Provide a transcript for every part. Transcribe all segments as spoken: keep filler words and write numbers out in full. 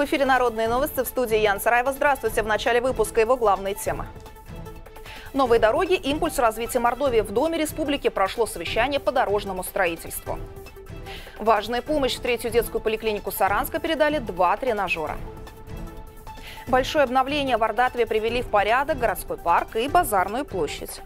В эфире «Народные новости», в студии Ян Сараева. Здравствуйте. В начале выпуска его главные темы. Новые дороги – импульс развития Мордовии. В Доме Республики прошло совещание по дорожному строительству. Важная помощь в третью детскую поликлинику Саранска передали два тренажера. Большое обновление в Ардатове привели в порядок городской парк и базарную площадь.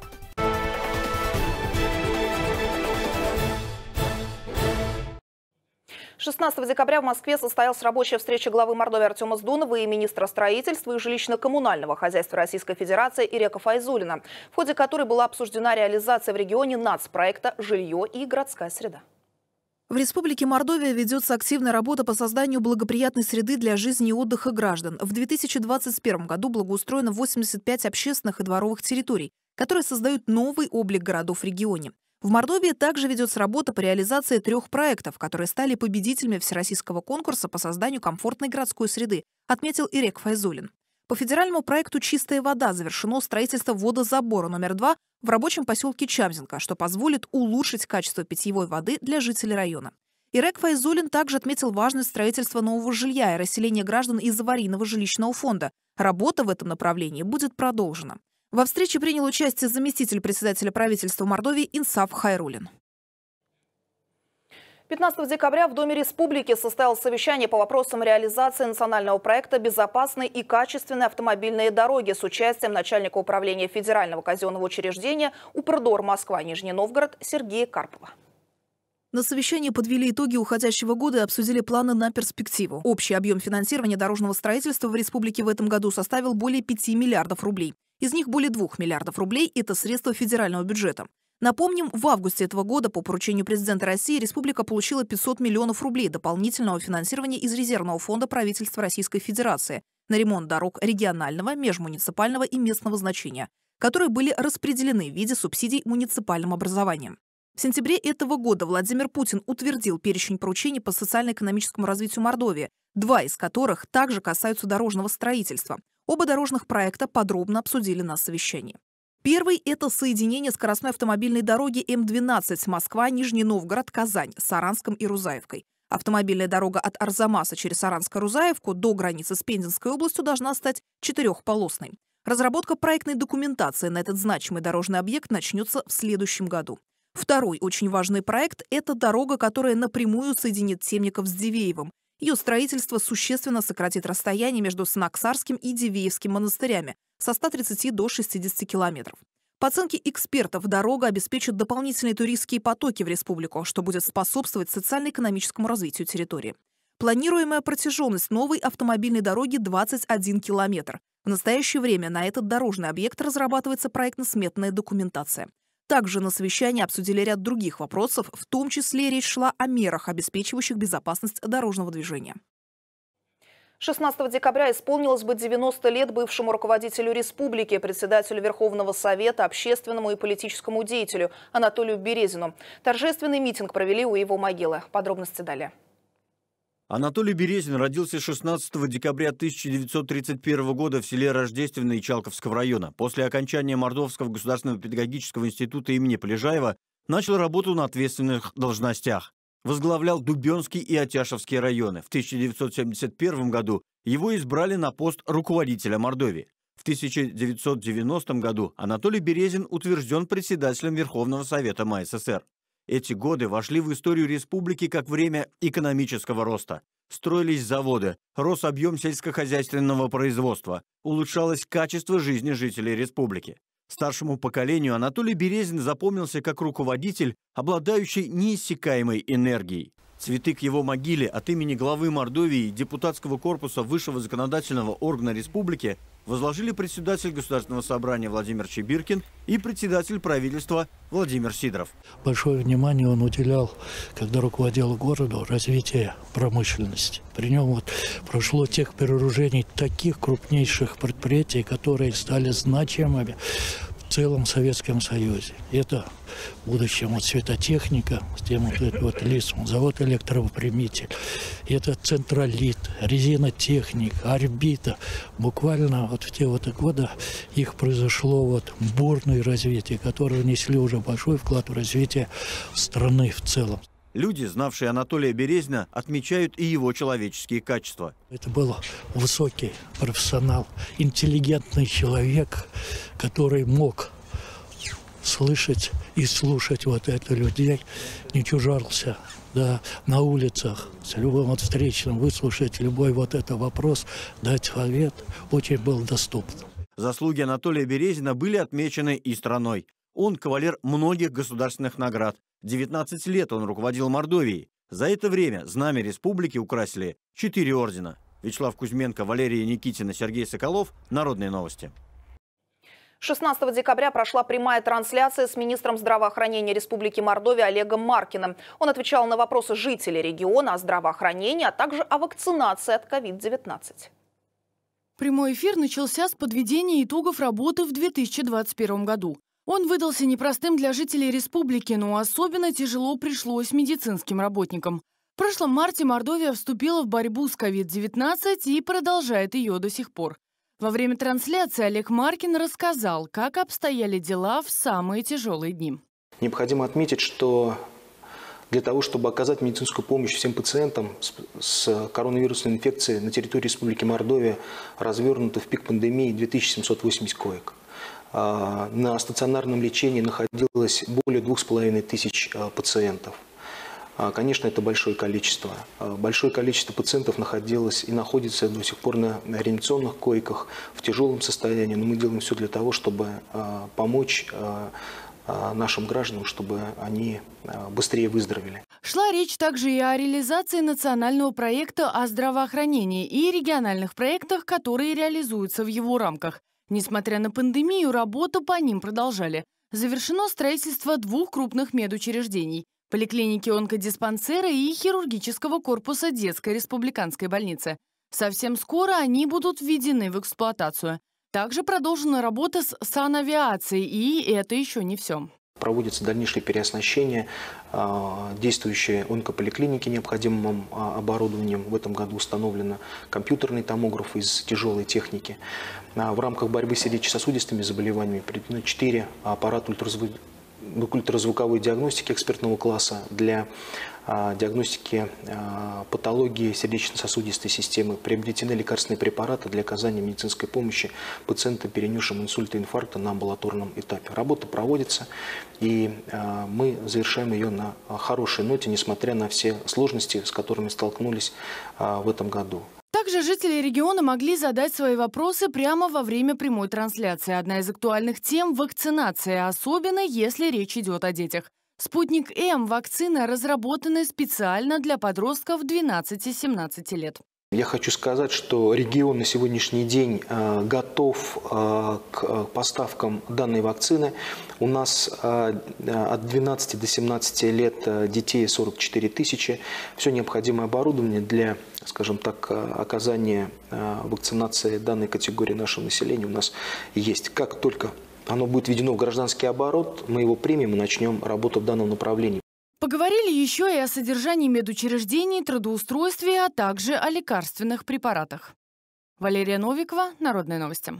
шестнадцатого декабря в Москве состоялась рабочая встреча главы Мордовии Артема Сдунова и министра строительства и жилищно-коммунального хозяйства Российской Федерации Ирека Файзуллина, в ходе которой была обсуждена реализация в регионе нацпроекта «Жилье и городская среда». В Республике Мордовия ведется активная работа по созданию благоприятной среды для жизни и отдыха граждан. В две тысячи двадцать первом году благоустроено восемьдесят пять общественных и дворовых территорий, которые создают новый облик городов в регионе. В Мордовии также ведется работа по реализации трех проектов, которые стали победителями всероссийского конкурса по созданию комфортной городской среды, отметил Ирек Файзуллин. По федеральному проекту «Чистая вода» завершено строительство водозабора номер два в рабочем поселке Чамзинка, что позволит улучшить качество питьевой воды для жителей района. Ирек Файзуллин также отметил важность строительства нового жилья и расселения граждан из аварийного жилищного фонда. Работа в этом направлении будет продолжена. Во встрече принял участие заместитель председателя правительства Мордовии Инсаф Хайруллин. пятнадцатого декабря в Доме Республики состоялось совещание по вопросам реализации национального проекта «Безопасные и качественные автомобильные дороги» с участием начальника управления федерального казенного учреждения «Упродор Москва-Нижний Новгород» Сергея Карпова. На совещании подвели итоги уходящего года и обсудили планы на перспективу. Общий объем финансирования дорожного строительства в республике в этом году составил более пяти миллиардов рублей. Из них более двух миллиардов рублей – это средства федерального бюджета. Напомним, в августе этого года по поручению президента России республика получила пятьсот миллионов рублей дополнительного финансирования из резервного фонда правительства Российской Федерации на ремонт дорог регионального, межмуниципального и местного значения, которые были распределены в виде субсидий муниципальным образованием. В сентябре этого года Владимир Путин утвердил перечень поручений по социально-экономическому развитию Мордовии, два из которых также касаются дорожного строительства. Оба дорожных проекта подробно обсудили на совещании. Первый – это соединение скоростной автомобильной дороги М двенадцать Москва-Нижний Новгород, Казань, Саранском и Рузаевкой. Автомобильная дорога от Арзамаса через Саранско-Рузаевку до границы с Пензенской областью должна стать четырехполосной. Разработка проектной документации на этот значимый дорожный объект начнется в следующем году. Второй очень важный проект – это дорога, которая напрямую соединит Темников с Дивеевым. Ее строительство существенно сократит расстояние между Санаксарским и Дивеевским монастырями со ста тридцати до шестидесяти километров. По оценке экспертов, дорога обеспечит дополнительные туристские потоки в республику, что будет способствовать социально-экономическому развитию территории. Планируемая протяженность новой автомобильной дороги – двадцать один километр. В настоящее время на этот дорожный объект разрабатывается проектно-сметная документация. Также на совещании обсудили ряд других вопросов, в том числе речь шла о мерах, обеспечивающих безопасность дорожного движения. шестнадцатого декабря исполнилось бы девяносто лет бывшему руководителю республики, председателю Верховного Совета, общественному и политическому деятелю Анатолию Березину. Торжественный митинг провели у его могилы. Подробности далее. Анатолий Березин родился шестнадцатого декабря тысяча девятьсот тридцать первого года в селе Рождественное Ичалковского района. После окончания Мордовского государственного педагогического института имени Полежаева начал работу на ответственных должностях. Возглавлял Дубенский и Атяшевские районы. В тысяча девятьсот семьдесят первом году его избрали на пост руководителя Мордовии. В тысяча девятьсот девяностом году Анатолий Березин утвержден председателем Верховного Совета эм а эс эс эр. Эти годы вошли в историю республики как время экономического роста. Строились заводы, рос объем сельскохозяйственного производства, улучшалось качество жизни жителей республики. Старшему поколению Анатолий Березин запомнился как руководитель, обладающий неиссякаемой энергией. Цветы к его могиле от имени главы Мордовии и депутатского корпуса высшего законодательного органа республики возложили председатель Государственного собрания Владимир Чебиркин и председатель правительства Владимир Сидоров. Большое внимание он уделял, когда руководил городом, развитию промышленности. При нем вот прошло тех переоружений таких крупнейших предприятий, которые стали значимыми в целом Советском Союзе. Это в будущем вот светотехника, тем вот этот вот лис, завод электровыпрямитель, это централит, резинотехник, орбита. Буквально вот в те вот годы их произошло вот бурное развитие, которое внесли уже большой вклад в развитие страны в целом. Люди, знавшие Анатолия Березина, отмечают и его человеческие качества. Это был высокий профессионал, интеллигентный человек, который мог слышать и слушать вот это людей, не чужался, да, на улицах, с любым вот встречным, выслушать любой вот это вопрос, дать совет, очень был доступен. Заслуги Анатолия Березина были отмечены и страной. Он кавалер многих государственных наград. девятнадцать лет он руководил Мордовией. За это время знамя республики украсили четыре ордена. Вячеслав Кузьменко, Валерия Никитина, Сергей Соколов. Народные новости. шестнадцатого декабря прошла прямая трансляция с министром здравоохранения Республики Мордовия Олегом Маркиным. Он отвечал на вопросы жителей региона о здравоохранении, а также о вакцинации от ковид девятнадцать. Прямой эфир начался с подведения итогов работы в две тысячи двадцать первом году. Он выдался непростым для жителей республики, но особенно тяжело пришлось медицинским работникам. В прошлом марте Мордовия вступила в борьбу с ковид девятнадцать и продолжает ее до сих пор. Во время трансляции Олег Маркин рассказал, как обстояли дела в самые тяжелые дни. Необходимо отметить, что для того, чтобы оказать медицинскую помощь всем пациентам с коронавирусной инфекцией на территории Республики Мордовия, развернуто в пик пандемии две тысячи семьсот восемьдесят коек. На стационарном лечении находилось более двух с половиной тысяч пациентов. Конечно, это большое количество. Большое количество пациентов находилось и находится до сих пор на реанимационных койках в тяжелом состоянии, но мы делаем все для того, чтобы помочь нашим гражданам, чтобы они быстрее выздоровели. Шла речь также и о реализации национального проекта о здравоохранении и региональных проектах, которые реализуются в его рамках. Несмотря на пандемию, работу по ним продолжали. Завершено строительство двух крупных медучреждений – поликлиники онкодиспансера и хирургического корпуса детской республиканской больницы. Совсем скоро они будут введены в эксплуатацию. Также продолжена работа с санавиацией, и это еще не все. Проводится дальнейшее переоснащение действующей онкополиклиники необходимым оборудованием. В этом году установлено компьютерный томограф из тяжелой техники. В рамках борьбы с сердечно-сосудистыми заболеваниями приведено четыре аппарата ультразвуковой диагностики экспертного класса для диагностики патологии сердечно-сосудистой системы. Приобретены лекарственные препараты для оказания медицинской помощи пациентам, перенесшим инсульт и инфаркт на амбулаторном этапе. Работа проводится, и мы завершаем ее на хорошей ноте, несмотря на все сложности, с которыми столкнулись в этом году. Также жители региона могли задать свои вопросы прямо во время прямой трансляции. Одна из актуальных тем – вакцинация, особенно если речь идет о детях. «Спутник М» – вакцина, разработанная специально для подростков двенадцати-семнадцати лет. Я хочу сказать, что регион на сегодняшний день готов к поставкам данной вакцины. У нас от двенадцати до семнадцати лет детей сорок четыре тысячи. Все необходимое оборудование для, скажем так, оказания вакцинации данной категории нашего населения у нас есть. Как только оно будет введено в гражданский оборот, мы его примем и начнем работу в данном направлении. Поговорили еще и о содержании медучреждений, трудоустройстве, а также о лекарственных препаратах. Валерия Новикова, Народные новости.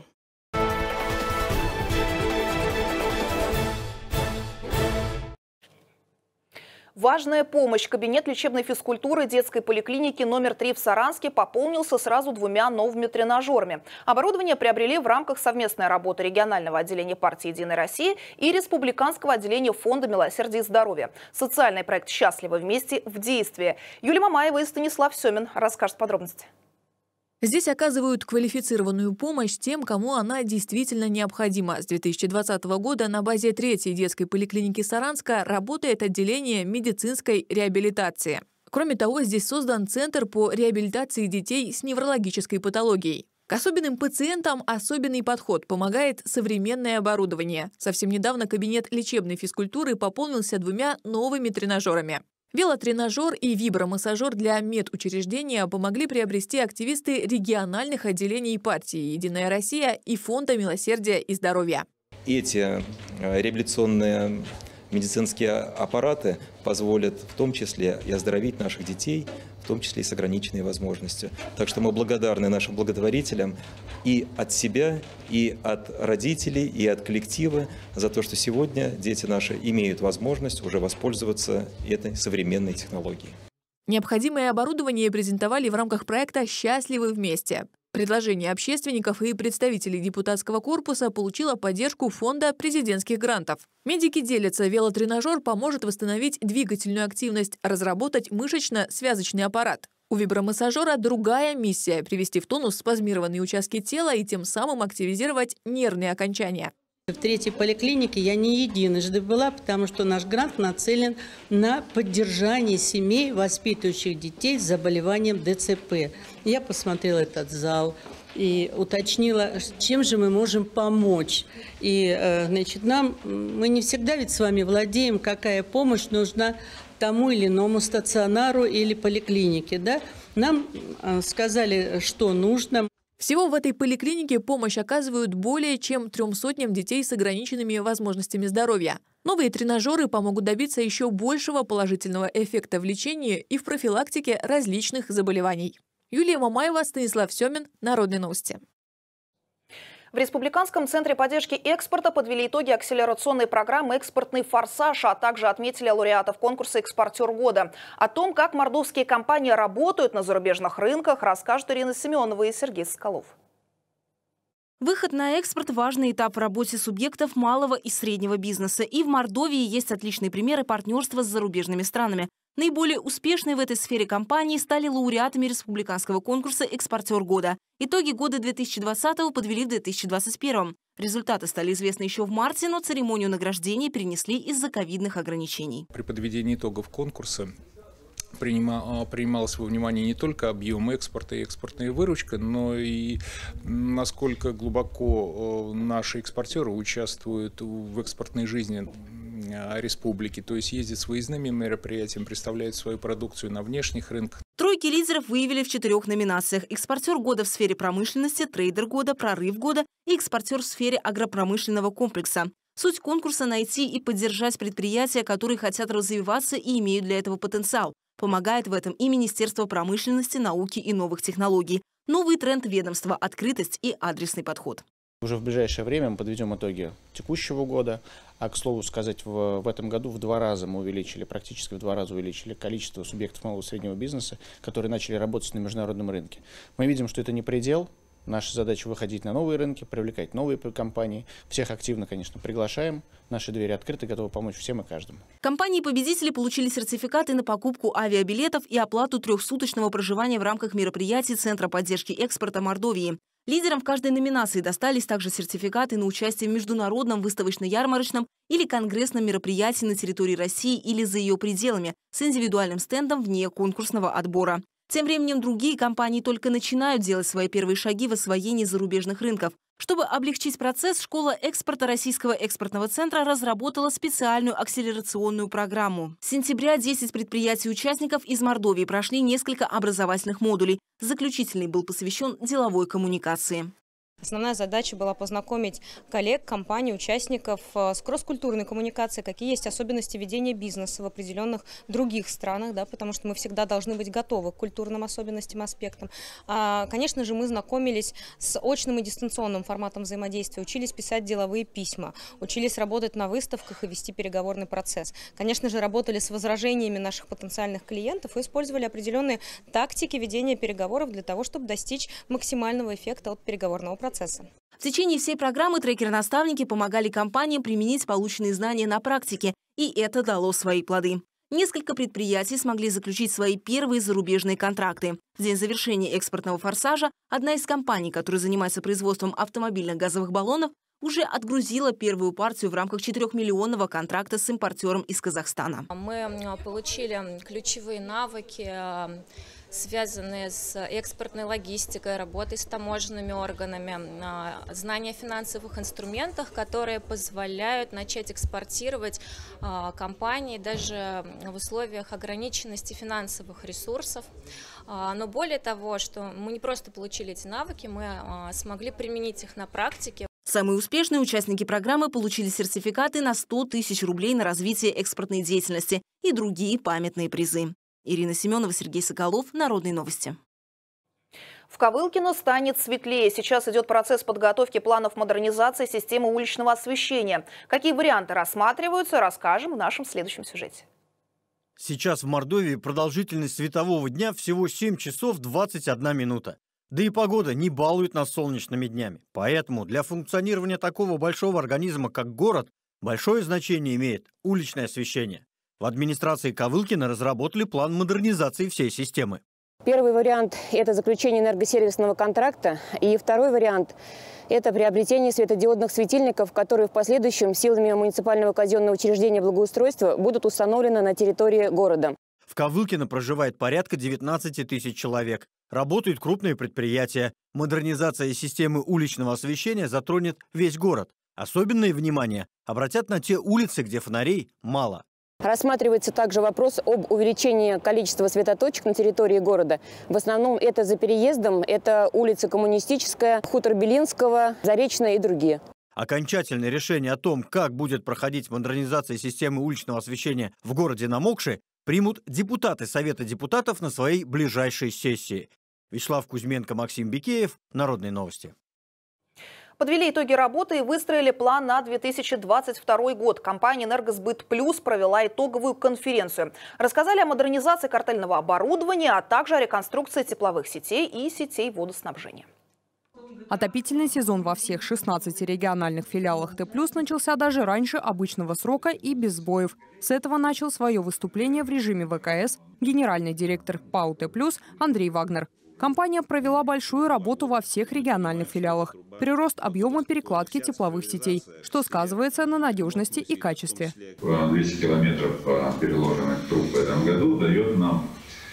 Важная помощь. Кабинет лечебной физкультуры детской поликлиники номер три в Саранске пополнился сразу двумя новыми тренажерами. Оборудование приобрели в рамках совместной работы регионального отделения партии «Единая Россия» и республиканского отделения Фонда милосердия и здоровья. Социальный проект «Счастливы вместе» в действии. Юлия Мамаева и Станислав Семин расскажут подробности. Здесь оказывают квалифицированную помощь тем, кому она действительно необходима. С две тысячи двадцатого года на базе третьей детской поликлиники Саранска работает отделение медицинской реабилитации. Кроме того, здесь создан Центр по реабилитации детей с неврологической патологией. К особенным пациентам особенный подход помогает современное оборудование. Совсем недавно кабинет лечебной физкультуры пополнился двумя новыми тренажерами. Велотренажер и вибромассажер для медучреждения помогли приобрести активисты региональных отделений партии «Единая Россия» и Фонда милосердия и здоровья. Эти реабилитационные медицинские аппараты позволят в том числе и оздоровить наших детей, в том числе и с ограниченными возможностями. Так что мы благодарны нашим благотворителям и от себя, и от родителей, и от коллектива за то, что сегодня дети наши имеют возможность уже воспользоваться этой современной технологией. Необходимое оборудование презентовали в рамках проекта «Счастливы вместе». Предложение общественников и представителей депутатского корпуса получило поддержку фонда президентских грантов. Медики делятся, велотренажер поможет восстановить двигательную активность, разработать мышечно-связочный аппарат. У вибромассажера другая миссия – привести в тонус спазмированные участки тела и тем самым активизировать нервные окончания. В третьей поликлинике я не единожды была, потому что наш грант нацелен на поддержание семей, воспитывающих детей с заболеванием дэ цэ пэ. Я посмотрела этот зал и уточнила, чем же мы можем помочь. И, значит, нам, мы не всегда ведь с вами владеем, какая помощь нужна тому или иному стационару или поликлинике. Да? Нам сказали, что нужно. Всего в этой поликлинике помощь оказывают более чем трем сотням детей с ограниченными возможностями здоровья. Новые тренажеры помогут добиться еще большего положительного эффекта в лечении и в профилактике различных заболеваний. Юлия Мамаева, Станислав Семин, Народные новости. В Республиканском центре поддержки экспорта подвели итоги акселерационной программы «Экспортный форсаж», а также отметили лауреатов конкурса «Экспортер года». О том, как мордовские компании работают на зарубежных рынках, расскажут Ирина Семенова и Сергей Соколов. Выход на экспорт – важный этап в работе субъектов малого и среднего бизнеса. И в Мордовии есть отличные примеры партнерства с зарубежными странами. Наиболее успешные в этой сфере компании стали лауреатами республиканского конкурса «Экспортер года». Итоги года две тысячи двадцатого подвели в две тысячи двадцать первом. Результаты стали известны еще в марте, но церемонию награждения перенесли из-за ковидных ограничений. При подведении итогов конкурса принималось во внимание не только объем экспорта и экспортная выручка, но и насколько глубоко наши экспортеры участвуют в экспортной жизни республики, то есть ездят с выездными мероприятиями, представляют свою продукцию на внешних рынках. Тройки лидеров выявили в четырех номинациях: экспортер года в сфере промышленности, трейдер года, прорыв года и экспортер в сфере агропромышленного комплекса. Суть конкурса – найти и поддержать предприятия, которые хотят развиваться и имеют для этого потенциал. Помогает в этом и Министерство промышленности, науки и новых технологий. Новый тренд ведомства – открытость и адресный подход. Уже в ближайшее время мы подведем итоги текущего года. А, к слову сказать, в, в этом году в два раза мы увеличили, практически в два раза увеличили количество субъектов малого и среднего бизнеса, которые начали работать на международном рынке. Мы видим, что это не предел. Наша задача выходить на новые рынки, привлекать новые компании. Всех активно, конечно, приглашаем. Наши двери открыты, готовы помочь всем и каждому. Компании-победители получили сертификаты на покупку авиабилетов и оплату трехсуточного проживания в рамках мероприятий Центра поддержки экспорта Мордовии. Лидерам в каждой номинации достались также сертификаты на участие в международном выставочно-ярмарочном или конгрессном мероприятии на территории России или за ее пределами с индивидуальным стендом вне конкурсного отбора. Тем временем другие компании только начинают делать свои первые шаги в освоении зарубежных рынков. Чтобы облегчить процесс, школа экспорта Российского экспортного центра разработала специальную акселерационную программу. С сентября десять предприятий-участников из Мордовии прошли несколько образовательных модулей. Заключительный был посвящен деловой коммуникации. Основная задача была познакомить коллег, компаний, участников с кросс-культурной коммуникацией, какие есть особенности ведения бизнеса в определенных других странах, да, потому что мы всегда должны быть готовы к культурным особенностям, аспектам. А, конечно же, мы знакомились с очным и дистанционным форматом взаимодействия, учились писать деловые письма, учились работать на выставках и вести переговорный процесс. Конечно же, работали с возражениями наших потенциальных клиентов и использовали определенные тактики ведения переговоров для того, чтобы достичь максимального эффекта от переговорного процесса. В течение всей программы трекеры-наставники помогали компаниям применить полученные знания на практике, и это дало свои плоды. Несколько предприятий смогли заключить свои первые зарубежные контракты. В день завершения экспортного форсажа одна из компаний, которая занимается производством автомобильных газовых баллонов, уже отгрузила первую партию в рамках четырехмиллионного контракта с импортером из Казахстана. Мы получили ключевые навыки, связанные с экспортной логистикой, работой с таможенными органами, знания о финансовых инструментах, которые позволяют начать экспортировать компании даже в условиях ограниченности финансовых ресурсов. Но более того, что мы не просто получили эти навыки, мы смогли применить их на практике. Самые успешные участники программы получили сертификаты на сто тысяч рублей на развитие экспортной деятельности и другие памятные призы. Ирина Семенова, Сергей Соколов, Народные новости. В Ковылкино станет светлее. Сейчас идет процесс подготовки планов модернизации системы уличного освещения. Какие варианты рассматриваются, расскажем в нашем следующем сюжете. Сейчас в Мордовии продолжительность светового дня всего семь часов двадцать одна минута. Да и погода не балует нас солнечными днями. Поэтому для функционирования такого большого организма, как город, большое значение имеет уличное освещение. В администрации Ковылкино разработали план модернизации всей системы. Первый вариант – это заключение энергосервисного контракта. И второй вариант – это приобретение светодиодных светильников, которые в последующем силами муниципального казенного учреждения благоустройства будут установлены на территории города. В Ковылкино проживает порядка девятнадцати тысяч человек. Работают крупные предприятия. Модернизация системы уличного освещения затронет весь город. Особенное внимание обратят на те улицы, где фонарей мало. Рассматривается также вопрос об увеличении количества светоточек на территории города. В основном это за переездом, это улица Коммунистическая, Хутор Белинского, Заречная и другие. Окончательное решение о том, как будет проходить модернизация системы уличного освещения в городе Намокши, примут депутаты Совета депутатов на своей ближайшей сессии. Вячеслав Кузьменко, Максим Бикеев, Народные новости. Подвели итоги работы и выстроили план на две тысячи двадцать второй год. Компания «Энергосбыт Плюс» провела итоговую конференцию. Рассказали о модернизации картельного оборудования, а также о реконструкции тепловых сетей и сетей водоснабжения. Отопительный сезон во всех шестнадцати региональных филиалах Т плюс начался даже раньше обычного срока и без сбоев. С этого начал свое выступление в режиме вэ ка эс генеральный директор ПАО Т плюс Андрей Вагнер. Компания провела большую работу во всех региональных филиалах. Прирост объема перекладки тепловых сетей, что сказывается на надежности и качестве. двести километров переложенных труб в этом году дает нам,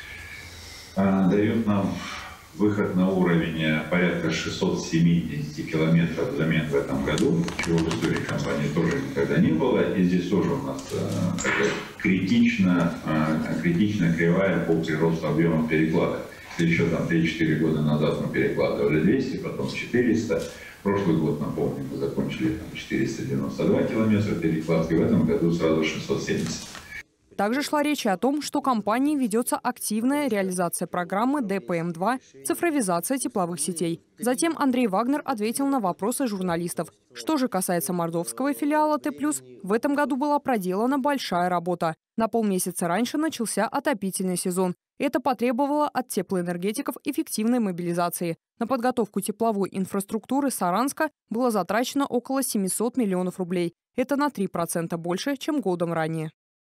дает нам выход на уровень порядка шестисот семидесяти километров замен в этом году, чего в истории компании тоже никогда не было. И здесь тоже у нас такая критично, критично кривая по приросту объема перекладок. Еще там три-четыре года назад мы перекладывали двести, потом четыреста. Прошлый год, напомню, мы закончили там четыреста девяносто два километра перекладки, в этом году сразу шестьсот семьдесят. Также шла речь о том, что компанией ведется активная реализация программы Д П М два «Цифровизация тепловых сетей». Затем Андрей Вагнер ответил на вопросы журналистов. Что же касается мордовского филиала Т плюс, в этом году была проделана большая работа. На полмесяца раньше начался отопительный сезон. Это потребовало от теплоэнергетиков эффективной мобилизации. На подготовку тепловой инфраструктуры Саранска было затрачено около семисот миллионов рублей. Это на три процента больше, чем годом ранее.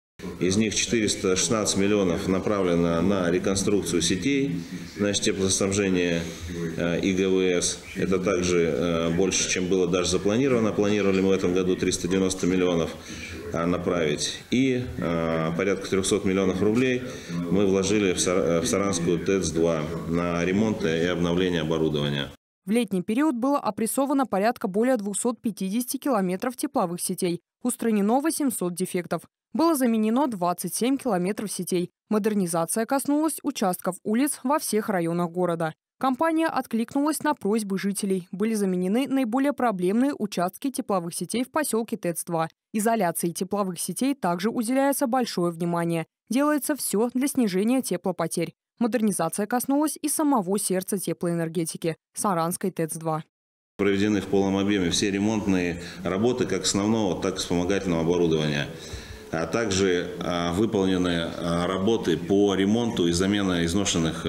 Из них четыреста шестнадцать миллионов направлено на реконструкцию сетей, значит, теплоснабжение и Г В С. Это также больше, чем было даже запланировано. Планировали мы в этом году триста девяносто миллионов направить. И порядка трехсот миллионов рублей мы вложили в Саранскую Т Э Ц два на ремонт и обновление оборудования. В летний период было опрессовано порядка более двухсот пятидесяти километров тепловых сетей. Устранено восемьсот дефектов. Было заменено двадцать семь километров сетей. Модернизация коснулась участков улиц во всех районах города. Компания откликнулась на просьбы жителей. Были заменены наиболее проблемные участки тепловых сетей в поселке Т Э Ц два. Изоляции тепловых сетей также уделяется большое внимание. Делается все для снижения теплопотерь. Модернизация коснулась и самого сердца теплоэнергетики – Саранской Т Э Ц два. Проведены в полном объеме все ремонтные работы как основного, так и вспомогательного оборудования. А также а, выполнены а, работы по ремонту и замене изношенных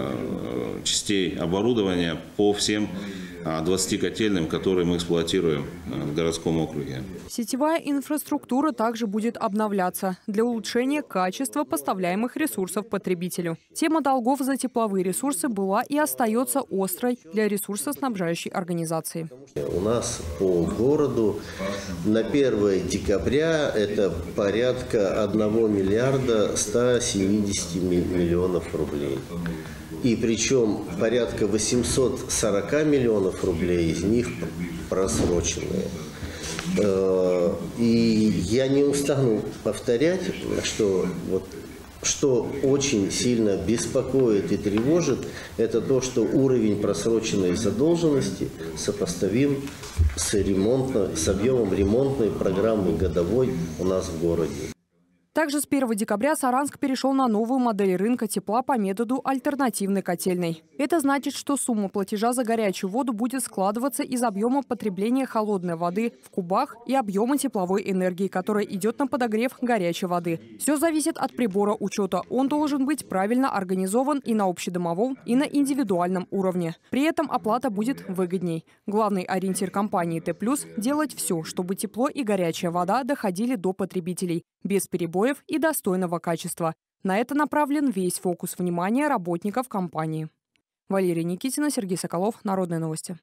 а, частей оборудования по всем а, двадцати котельным, которые мы эксплуатируем а, в городском округе. Сетевая инфраструктура также будет обновляться для улучшения качества поставляемых ресурсов потребителю. Тема долгов за тепловые ресурсы была и остается острой для ресурсоснабжающей организации. У нас по городу на первое декабря это порядка одного миллиарда ста семидесяти миллионов рублей. И причем порядка восьмисот сорока миллионов рублей из них просроченные. И я не устану повторять, что вот Что очень сильно беспокоит и тревожит, это то, что уровень просроченной задолженности сопоставим с, ремонтно, с объемом ремонтной программы годовой у нас в городе. Также с первого декабря Саранск перешел на новую модель рынка тепла по методу альтернативной котельной. Это значит, что сумма платежа за горячую воду будет складываться из объема потребления холодной воды в кубах и объема тепловой энергии, которая идет на подогрев горячей воды. Все зависит от прибора учета. Он должен быть правильно организован и на общедомовом, и на индивидуальном уровне. При этом оплата будет выгодней. Главный ориентир компании Т плюс – делать все, чтобы тепло и горячая вода доходили до потребителей без перебоев и достойного качества. На это направлен весь фокус внимания работников компании. Валерия Никитина, Сергей Соколов, Народные новости.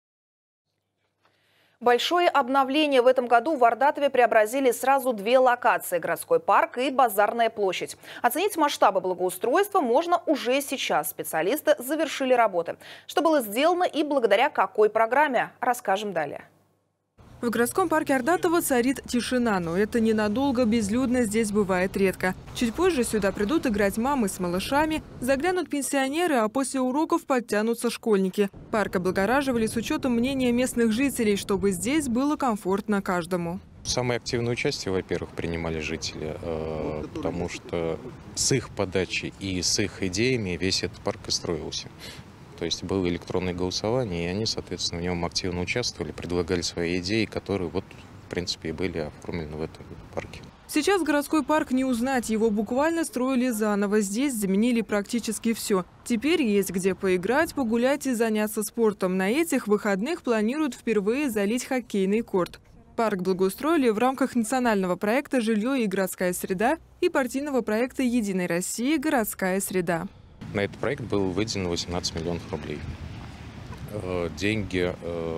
Большое обновление в этом году в Ардатове преобразили сразу две локации – городской парк и базарная площадь. Оценить масштабы благоустройства можно уже сейчас. Специалисты завершили работы. Что было сделано и благодаря какой программе, расскажем далее. В городском парке Ардатова царит тишина, но это ненадолго, безлюдно здесь бывает редко. Чуть позже сюда придут играть мамы с малышами, заглянут пенсионеры, а после уроков подтянутся школьники. Парк облагораживали с учетом мнения местных жителей, чтобы здесь было комфортно каждому. Самое активное участие, во-первых, принимали жители, потому что с их подачи и с их идеями весь этот парк и строился. То есть было электронное голосование, и они, соответственно, в нем активно участвовали, предлагали свои идеи, которые, вот, в принципе, и были оформлены в этом парке. Сейчас городской парк не узнать, его буквально строили заново. Здесь заменили практически все. Теперь есть где поиграть, погулять и заняться спортом. На этих выходных планируют впервые залить хоккейный корт. Парк благоустроили в рамках национального проекта «Жилье и городская среда» и партийного проекта «Единой России. Городская среда». На этот проект было выделено восемнадцать миллионов рублей. Деньги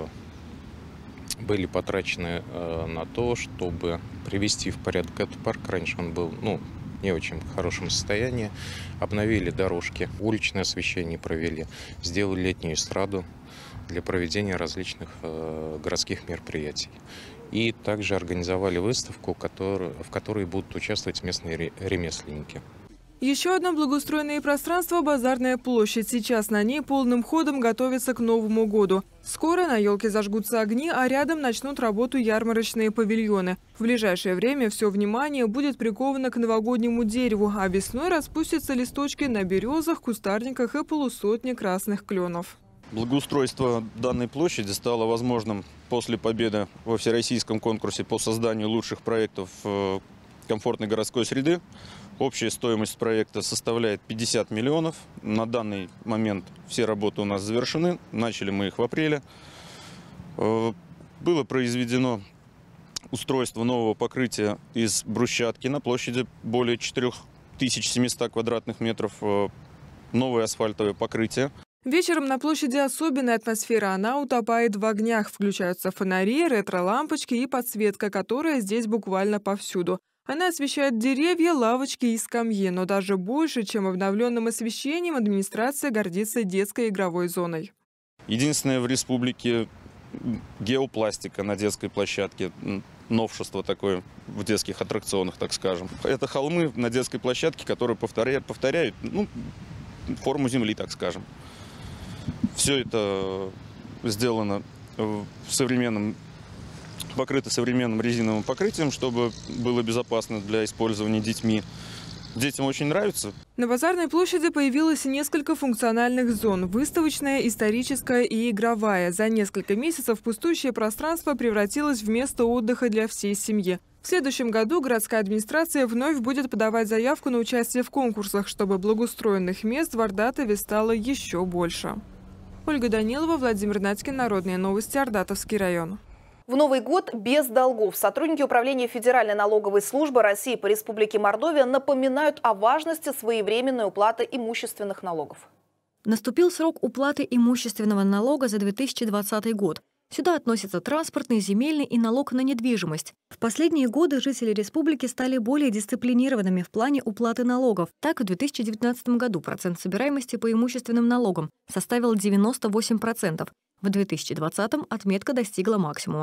были потрачены на то, чтобы привести в порядок этот парк. Раньше он был, ну, не очень в хорошем состоянии. Обновили дорожки, уличное освещение провели, сделали летнюю эстраду для проведения различных городских мероприятий. И также организовали выставку, в которой будут участвовать местные ремесленники. Еще одно благоустроенное пространство – базарная площадь. Сейчас на ней полным ходом готовится к Новому году. Скоро на елке зажгутся огни, а рядом начнут работу ярмарочные павильоны. В ближайшее время все внимание будет приковано к новогоднему дереву, а весной распустятся листочки на березах, кустарниках и полусотни красных кленов. Благоустройство данной площади стало возможным после победы во всероссийском конкурсе по созданию лучших проектов комфортной городской среды. Общая стоимость проекта составляет пятьдесят миллионов. На данный момент все работы у нас завершены. Начали мы их в апреле. Было произведено устройство нового покрытия из брусчатки на площади более четырёх тысяч семисот квадратных метров. Новое асфальтовое покрытие. Вечером на площади особенная атмосфера. Она утопает в огнях. Включаются фонари, ретро-лампочки и подсветка, которая здесь буквально повсюду. Она освещает деревья, лавочки и скамьи, но даже больше, чем обновленным освещением, администрация гордится детской игровой зоной. Единственное в республике геопластика на детской площадке, новшество такое в детских аттракционах, так скажем. Это холмы на детской площадке, которые повторяют, повторяют ну, форму Земли, так скажем. Все это сделано в современном покрыты современным резиновым покрытием, чтобы было безопасно для использования детьми. Детям очень нравится. На базарной площади появилось несколько функциональных зон – выставочная, историческая и игровая. За несколько месяцев пустующее пространство превратилось в место отдыха для всей семьи. В следующем году городская администрация вновь будет подавать заявку на участие в конкурсах, чтобы благоустроенных мест в Ардатове стало еще больше. Ольга Данилова, Владимир Надькин, Народные новости, Ардатовский район. В Новый год без долгов. Сотрудники Управления Федеральной налоговой службы России по Республике Мордовия напоминают о важности своевременной уплаты имущественных налогов. Наступил срок уплаты имущественного налога за две тысячи двадцатый год. Сюда относятся транспортный, земельный и налог на недвижимость. В последние годы жители республики стали более дисциплинированными в плане уплаты налогов. Так, в две тысячи девятнадцатом году процент собираемости по имущественным налогам составил девяносто восемь процентов. В две тысячи двадцатом отметка достигла максимума.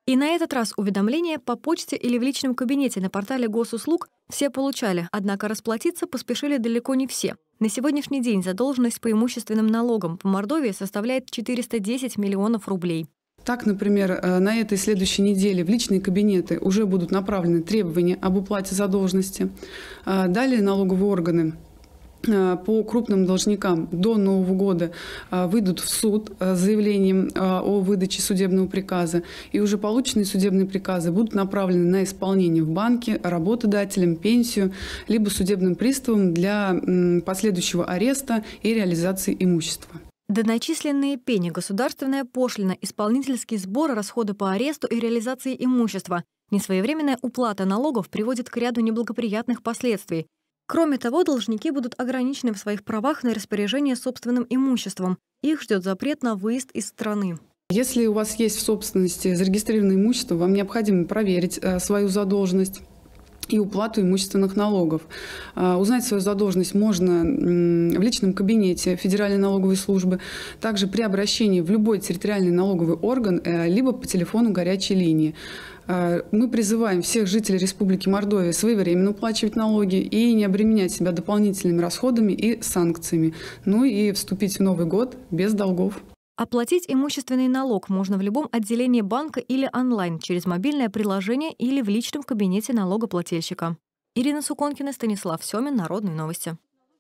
И на этот раз уведомления по почте или в личном кабинете на портале госуслуг все получали, однако расплатиться поспешили далеко не все. На сегодняшний день задолженность по имущественным налогам по Мордовии составляет четыреста десять миллионов рублей. Так, например, на этой и следующей неделе в личные кабинеты уже будут направлены требования об уплате задолженности. Далее налоговые органы по крупным должникам до Нового года выйдут в суд с заявлением о выдаче судебного приказа, и уже полученные судебные приказы будут направлены на исполнение в банке, работодателям, пенсию, либо судебным приставам для последующего ареста и реализации имущества. Доначисленные пени, государственная пошлина, исполнительский сбор, расходы по аресту и реализации имущества. Несвоевременная уплата налогов приводит к ряду неблагоприятных последствий. Кроме того, должники будут ограничены в своих правах на распоряжение собственным имуществом. Их ждет запрет на выезд из страны. Если у вас есть в собственности зарегистрированное имущество, вам необходимо проверить свою задолженность и уплату имущественных налогов. Узнать свою задолженность можно в личном кабинете Федеральной налоговой службы, также при обращении в любой территориальный налоговый орган, либо по телефону горячей линии. Мы призываем всех жителей Республики Мордовия своевременно уплачивать налоги и не обременять себя дополнительными расходами и санкциями. Ну и вступить в Новый год без долгов. Оплатить имущественный налог можно в любом отделении банка или онлайн, через мобильное приложение или в личном кабинете налогоплательщика. Ирина Суконкина, Станислав Семин, Народные новости.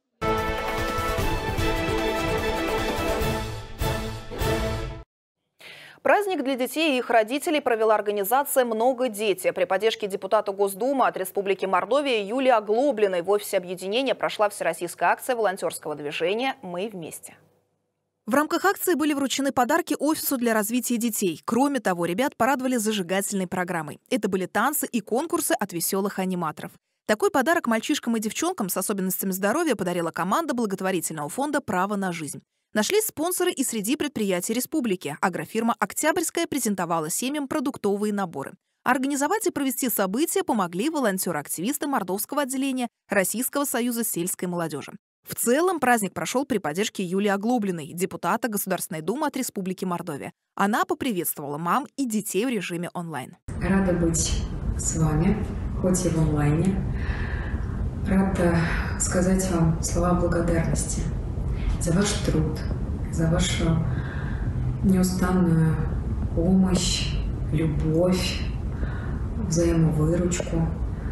Праздник для детей и их родителей провела организация «Много дети». При поддержке депутата Госдумы от Республики Мордовия Юлии Оглоблиной в офисе объединения прошла всероссийская акция волонтерского движения «Мы вместе». В рамках акции были вручены подарки офису для развития детей. Кроме того, ребят порадовали зажигательной программой. Это были танцы и конкурсы от веселых аниматоров. Такой подарок мальчишкам и девчонкам с особенностями здоровья подарила команда благотворительного фонда «Право на жизнь». Нашлись спонсоры и среди предприятий республики. Агрофирма «Октябрьская» презентовала семьям продуктовые наборы. Организовать и провести события помогли волонтеры-активисты Мордовского отделения Российского союза сельской молодежи. В целом праздник прошел при поддержке Юлии Оглоблиной, депутата Государственной Думы от Республики Мордовия. Она поприветствовала мам и детей в режиме онлайн. Рада быть с вами, хоть и в онлайне. Рада сказать вам слова благодарности за ваш труд, за вашу неустанную помощь, любовь, взаимовыручку.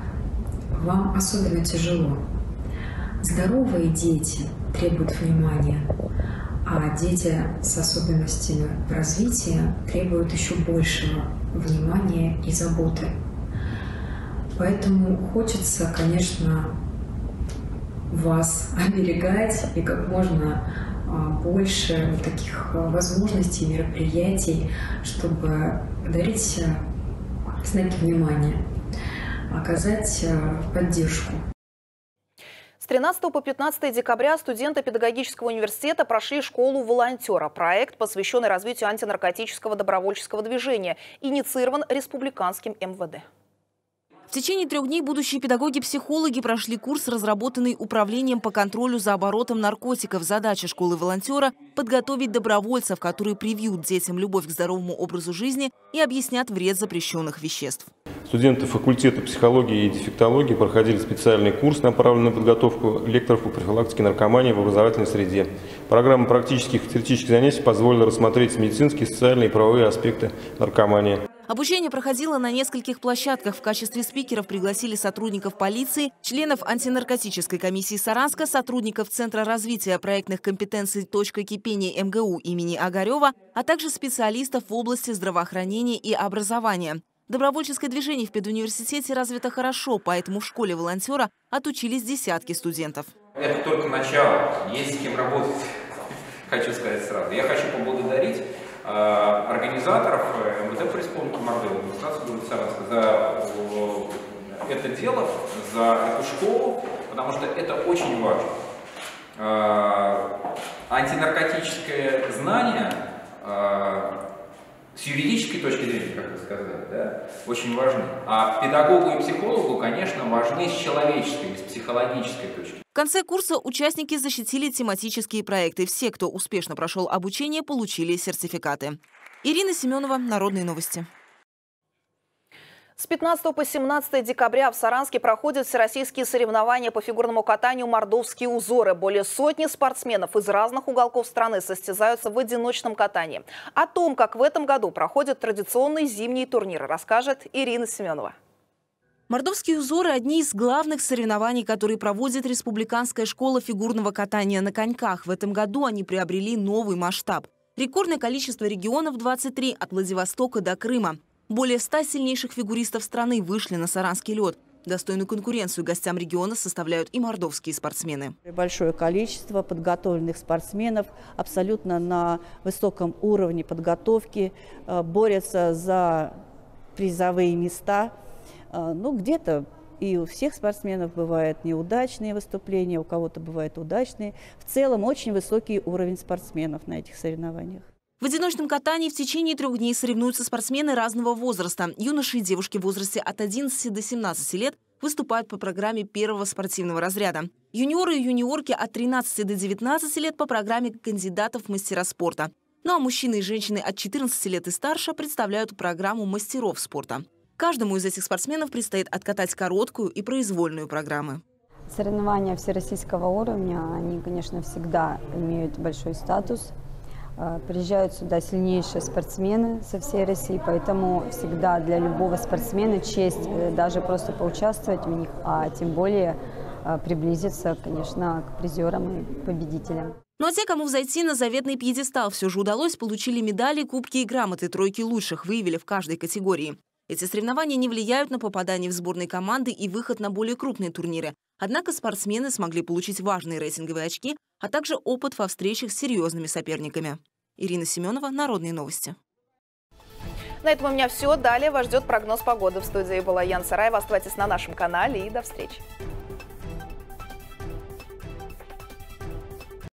Вам особенно тяжело. Здоровые дети требуют внимания, а дети с особенностями развития требуют еще большего внимания и заботы. Поэтому хочется, конечно, вас оберегать и как можно больше вот таких возможностей, мероприятий, чтобы дарить знаки внимания, оказать поддержку. С тринадцатого по пятнадцатое декабря студенты педагогического университета прошли школу волонтера. Проект, посвященный развитию антинаркотического добровольческого движения, инициирован республиканским эм вэ дэ. В течение трех дней будущие педагоги-психологи прошли курс, разработанный Управлением по контролю за оборотом наркотиков. Задача школы волонтера – подготовить добровольцев, которые привьют детям любовь к здоровому образу жизни и объяснят вред запрещенных веществ. Студенты факультета психологии и дефектологии проходили специальный курс, направленный на подготовку лекторов по профилактике наркомании в образовательной среде. Программа практических и теоретических занятий позволила рассмотреть медицинские, социальные и правовые аспекты наркомании. Обучение проходило на нескольких площадках. В качестве спикеров пригласили сотрудников полиции, членов антинаркотической комиссии Саранска, сотрудников Центра развития проектных компетенций «Точка кипения» эм гэ у имени Огарева, а также специалистов в области здравоохранения и образования. Добровольческое движение в педуниверситете развито хорошо, поэтому в школе волонтера отучились десятки студентов. Это только начало, есть с кем работать, хочу сказать сразу. Я хочу поблагодарить э, организаторов эм вэ дэ по Республике Мордовия, администрацию города Саранска за э, это дело, за эту школу, потому что это очень важно. Э, антинаркотическое знание э, с юридической точки зрения, как вы сказали, да, очень важны. А педагогу и психологу, конечно, важны с человеческой, с психологической точки. В конце курса участники защитили тематические проекты. Все, кто успешно прошел обучение, получили сертификаты. Ирина Семенова, Народные новости. С пятнадцатого по семнадцатое декабря в Саранске проходят всероссийские соревнования по фигурному катанию «Мордовские узоры». Более сотни спортсменов из разных уголков страны состязаются в одиночном катании. О том, как в этом году проходят традиционные зимние турниры, расскажет Ирина Семенова. Мордовские узоры – одни из главных соревнований, которые проводит Республиканская школа фигурного катания на коньках. В этом году они приобрели новый масштаб. Рекордное количество регионов – двадцать три, от Владивостока до Крыма. Более ста сильнейших фигуристов страны вышли на саранский лед. Достойную конкуренцию гостям региона составляют и мордовские спортсмены. Большое количество подготовленных спортсменов абсолютно на высоком уровне подготовки, борются за призовые места. Ну, где-то и у всех спортсменов бывают неудачные выступления, у кого-то бывают удачные. В целом очень высокий уровень спортсменов на этих соревнованиях. В одиночном катании в течение трех дней соревнуются спортсмены разного возраста. Юноши и девушки в возрасте от одиннадцати до семнадцати лет выступают по программе первого спортивного разряда. Юниоры и юниорки от тринадцати до девятнадцати лет по программе кандидатов в мастера спорта. Ну а мужчины и женщины от четырнадцати лет и старше представляют программу мастеров спорта. Каждому из этих спортсменов предстоит откатать короткую и произвольную программы. Соревнования всероссийского уровня, они, конечно, всегда имеют большой статус. Приезжают сюда сильнейшие спортсмены со всей России, поэтому всегда для любого спортсмена честь даже просто поучаствовать в них, а тем более приблизиться, конечно, к призерам и победителям. Ну а те, кому взойти на заветный пьедестал все же удалось, получили медали, кубки и грамоты. Тройки лучших выявили в каждой категории. Эти соревнования не влияют на попадание в сборные команды и выход на более крупные турниры. Однако спортсмены смогли получить важные рейтинговые очки, а также опыт во встречах с серьезными соперниками. Ирина Семенова, Народные новости. На этом у меня все. Далее вас ждет прогноз погоды. В студии была Ян Сараева. Оставайтесь на нашем канале и до встречи.